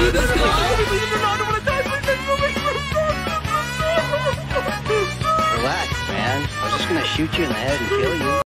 Relax, man. I was just gonna shoot you in the head and kill you.